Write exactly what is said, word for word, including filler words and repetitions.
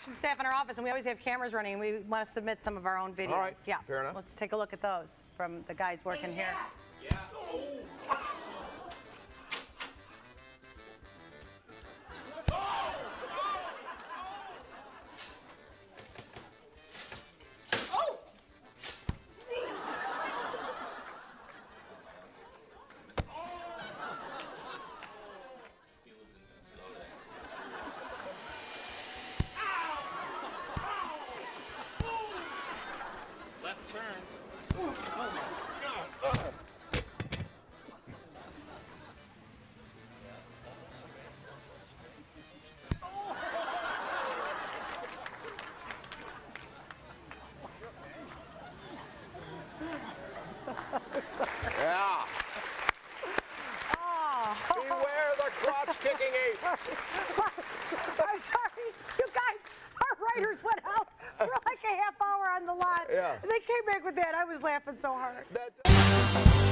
production staff in our office, and we always have cameras running, and we want to submit some of our own videos. All right, yeah. fair enough. Let's take a look at those from the guys working here. Yeah. Oh. Left turn. Oh my God. Yeah. Oh. Beware the crotch kicking ape. I'm sorry, you guys, our writers went out for like a half hour on the lot. Yeah. And they came back with that. I was laughing so hard. That